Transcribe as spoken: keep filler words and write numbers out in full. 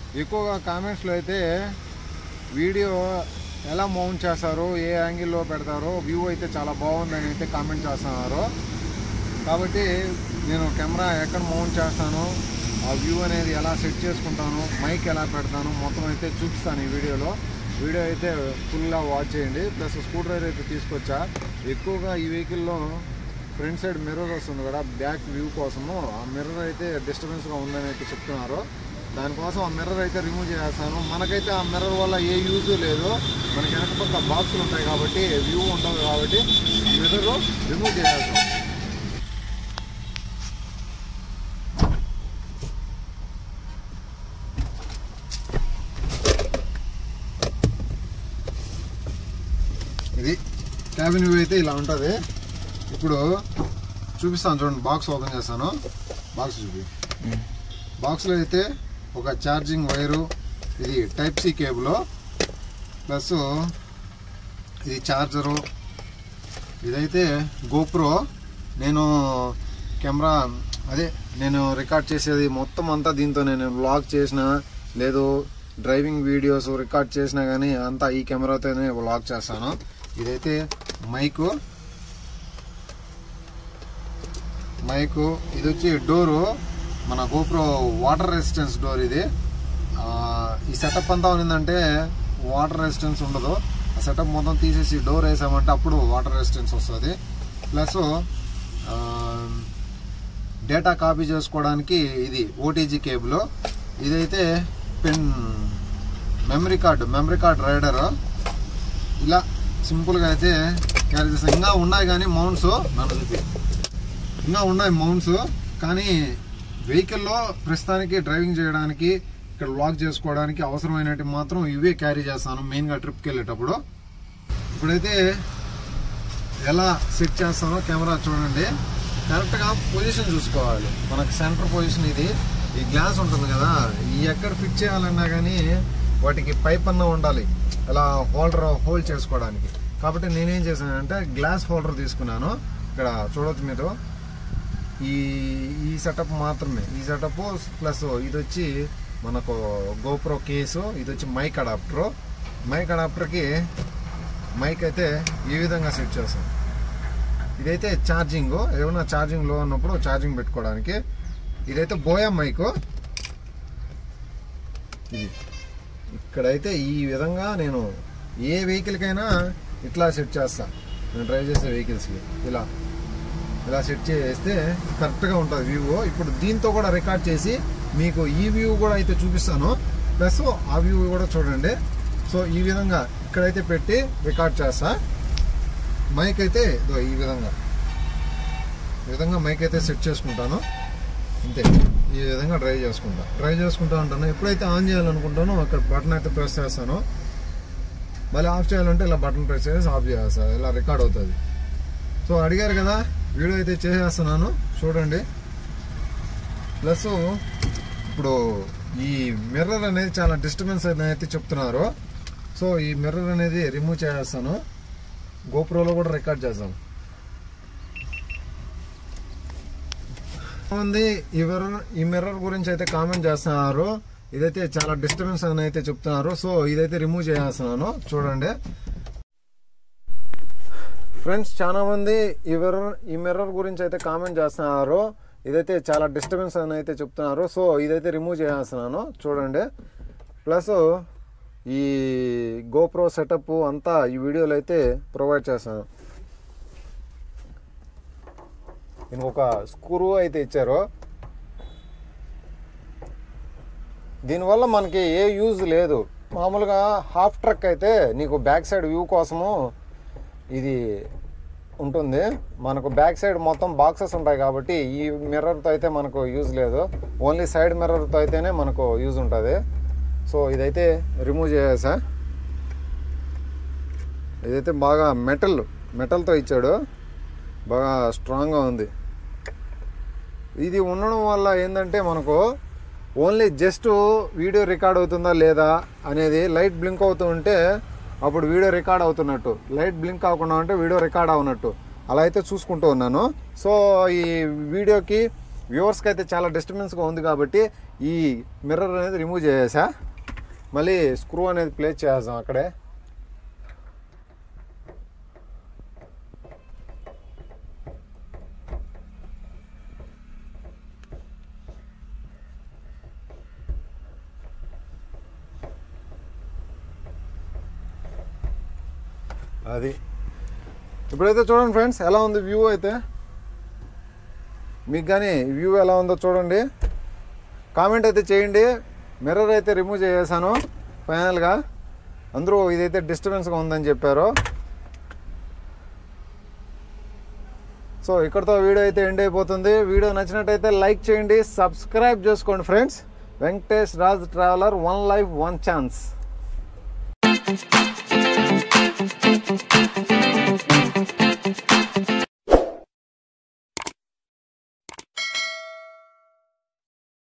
ఎక్కువగా కామెంట్స్లో అయితే వీడియో ఎలా మౌంట్ చేస్తారో, ఏ యాంగిల్లో పెడతారో, వ్యూ అయితే చాలా బాగుందని అయితే కామెంట్ చేస్తున్నారు. కాబట్టి నేను కెమెరా ఎక్కడ మౌంట్ చేస్తాను, ఆ వ్యూ అనేది ఎలా సెట్ చేసుకుంటాను, మైక్ ఎలా పెడతాను మొత్తం అయితే చూపిస్తాను ఈ వీడియోలో. వీడియో అయితే ఫుల్గా వాచ్ చేయండి. ప్లస్ స్క్రూ డ్రైవర్ అయితే తీసుకొచ్చా. ఎక్కువగా ఈ వెహికల్లో ఫ్రంట్ సైడ్ మిర్రర్ వస్తుంది కదా, బ్యాక్ వ్యూ కోసము ఆ మిర్రర్ అయితే డిస్టర్బెన్స్గా ఉందని అయితే చెప్తున్నారు. దానికోసం ఆ మిర్రర్ అయితే రిమూవ్ చేస్తాను. మనకైతే ఆ మిర్రర్ వల్ల ఏ యూజ్ లేదు, మనకి వెనక పక్క బాక్సులు ఉంటాయి కాబట్టి వ్యూ ఉంటుంది కాబట్టి మిర్రర్ రిమూవ్ చేస్తాం. ఇది క్యాబిన్ వ్యూ అయితే ఇలా ఉంటుంది. ఇప్పుడు చూపిస్తాను చూడండి. బాక్స్ ఓపెన్ చేస్తాను. బాక్స్ చూపి. బాక్స్లో అయితే ఒక ఛార్జింగ్ వైరు, ఇది టైప్ సి కేబుల్, ప్లస్ ఇది ఛార్జరు, ఇదైతే గోప్రో. నేను కెమెరా అదే నేను రికార్డ్ చేసేది మొత్తం అంతా దీంతో నేను వ్లాగ్ చేసిన లేదు డ్రైవింగ్ వీడియోస్ రికార్డ్ చేసినా కానీ అంతా ఈ కెమెరాతోనే వ్లాగ్ చేస్తాను. ఇదైతే మైకు మైకు ఇది వచ్చి డోరు, మన గోప్రో వాటర్ రెసిస్టెన్స్ డోర్. ఇది ఈ సెటప్ అంతా ఉన్నదంటే వాటర్ రెసిస్టెన్స్ ఉండదు. ఆ సెటప్ మొత్తం తీసేసి డోర్ వేసామంటే అప్పుడు వాటర్ రెసిస్టెన్స్ వస్తుంది. ప్లస్ డేటా కాపీ చేసుకోవడానికి ఇది ఓటీజీ కేబుల్. ఇదైతే pen memory card memory card reader. ఇలా సింపుల్గా అయితే క్యారీ చేస్తాను. ఇంకా ఉన్నాయి కానీ మౌంట్స్ నన్ను చూపి ఇంకా ఉన్నాయి మౌంట్స్. కానీ వెహికల్లో ప్రస్తుతానికి డ్రైవింగ్ చేయడానికి, ఇక్కడ వ్లాగ్ చేసుకోవడానికి అవసరమైనవి మాత్రం ఇవే క్యారీ చేస్తాను మెయిన్గా ట్రిప్కి వెళ్ళేటప్పుడు. ఇప్పుడైతే ఎలా సెట్ చేస్తానో కెమెరా చూడండి. కరెక్ట్గా పొజిషన్ చూసుకోవాలి. మనకు సెంటర్ పొజిషన్ ఇది. ఈ గ్లాస్ ఉంటుంది కదా, ఈ ఎక్కడ ఫిట్ చేయాలన్నా కానీ వాటికి పైప్ అన్న ఉండాలి ఇలా హోల్డర్ హోల్డ్ చేసుకోవడానికి. కాబట్టి నేనేం చేశానంటే గ్లాస్ హోల్డర్ తీసుకున్నాను. ఇక్కడ చూడవచ్చు మీరు ఈ ఈ సెటప్ మాత్రమే. ఈ సెటప్ ప్లస్ ఇది వచ్చి మనకు గోప్రో కేసు, ఇది వచ్చి మైక్ అడాప్టరు. మైక్ అడాప్టర్కి మైక్ అయితే ఈ విధంగా సెట్ చేస్తాం. ఇదైతే ఛార్జింగ్, ఏమన్నా ఛార్జింగ్ లో ఉన్నప్పుడు ఛార్జింగ్ పెట్టుకోవడానికి. ఇదైతే బోయా మైకు. ఇది ఇక్కడైతే ఈ విధంగా నేను ఏ వెహికల్కైనా ఇట్లా సెట్ చేస్తా. నేను డ్రైవ్ చేసే వెహికల్స్కి ఇలా ఇలా సెట్ చేస్తే కరెక్ట్గా ఉంటుంది వ్యూ. ఇప్పుడు దీంతో కూడా రికార్డ్ చేసి మీకు ఈ వ్యూ కూడా అయితే చూపిస్తాను. ప్లస్ ఆ వ్యూ కూడా చూడండి. సో ఈ విధంగా ఇక్కడైతే పెట్టి రికార్డ్ చేస్తా. మైక్ అయితే ఈ విధంగా ఈ విధంగా మైక్ అయితే సెట్ చేసుకుంటాను. అంతే, ఈ విధంగా డ్రైవ్ చేసుకుంటా డ్రైవ్ చేసుకుంటా ఉంటాను. ఎప్పుడైతే ఆన్ చేయాలనుకుంటానో అక్కడ బటన్ అయితే ప్రెస్ చేస్తాను. మళ్ళీ ఆఫ్ చేయాలంటే ఇలా బటన్ ప్రెస్ చేసి ఆఫ్ చేస్తాను. ఇలా రికార్డ్ అవుతుంది. సో అడిగారు కదా, వీడియో అయితే చేసేస్తున్నాను చూడండి. ప్లస్ ఇప్పుడు ఈ మిర్రర్ అనేది చాలా డిస్టర్బెన్స్ అయితే చెప్తున్నారు. సో ఈ మిర్రర్ అనేది రిమూవ్ చేసేస్తాను. గోప్రోలో కూడా రికార్డ్ చేస్తాను. ఉంది ఈ మిర్రర్ ఈ మిర్రర్ గురించి అయితే కామెంట్ చేస్తున్నారు. ఇదైతే చాలా డిస్టర్బెన్స్ అని అయితే చెప్తున్నారు. సో ఇదైతే రిమూవ్ చేస్తున్నాను చూడండి ఫ్రెండ్స్. చాలా మంది ఈ మిర్రర్ ఈ మిర్రర్ గురించి అయితే కామెంట్ చేస్తున్నారు. ఇదైతే చాలా డిస్టర్బెన్స్ అని అయితే చెప్తున్నారు. సో ఇదైతే రిమూవ్ చేస్తున్నాను చూడండి. ప్లస్ ఈ గోప్రో సెటప్ అంతా ఈ వీడియోలో అయితే ప్రొవైడ్ చేస్తాను. ఇంకొక స్క్రూ అయితే ఇచ్చారు. దీనివల్ల మనకి ఏ యూజ్ లేదు. మామూలుగా హాఫ్ ట్రక్ అయితే నీకు బ్యాక్ సైడ్ వ్యూ కోసము ఇది ఉంటుంది. మనకు బ్యాక్ సైడ్ మొత్తం బాక్సెస్ ఉంటాయి కాబట్టి ఈ మిర్రర్తో అయితే మనకు యూజ్ లేదు. ఓన్లీ సైడ్ మిర్రర్తో అయితేనే మనకు యూజ్ ఉంటుంది. సో ఇదైతే రిమూవ్ చేసేసా. ఇదైతే బాగా మెటల్ మెటల్తో ఇచ్చాడు, బాగా స్ట్రాంగ్గా ఉంది. ఇది ఉండడం వల్ల ఏంటంటే మనకు ఓన్లీ జస్ట్ వీడియో రికార్డ్ అవుతుందా లేదా అనేది లైట్ బ్లింక్ అవుతూ ఉంటే అప్పుడు వీడియో రికార్డ్ అవుతున్నట్టు, లైట్ బ్లింక్ అవ్వకుండా ఉంటే వీడియో రికార్డ్ అవునట్టు అలా అయితే చూసుకుంటూ ఉన్నాను. సో ఈ వీడియోకి వ్యూవర్స్కి అయితే చాలా డిస్టర్బెన్స్గా ఉంది కాబట్టి ఈ మిర్రర్ అనేది రిమూవ్ చేసేసా. మళ్ళీ స్క్రూ అనేది ప్లేస్ చేద్దాం అక్కడే. అది ఇప్పుడైతే చూడండి ఫ్రెండ్స్ ఎలా ఉంది వ్యూ. అయితే మీకు కానీ వ్యూ ఎలా ఉందో చూడండి, కామెంట్ అయితే చేయండి. మిర్రర్ అయితే రిమూవ్ చేసేసాను ఫైనల్గా. అందరూ ఇదైతే డిస్టర్బెన్స్గా ఉందని చెప్పారు. సో ఇక్కడతో వీడియో అయితే ఎండ్ అయిపోతుంది. వీడియో నచ్చినట్టయితే లైక్ చేయండి, సబ్స్క్రైబ్ చేసుకోండి friends. Venkatesh Raj traveller, one life one chance.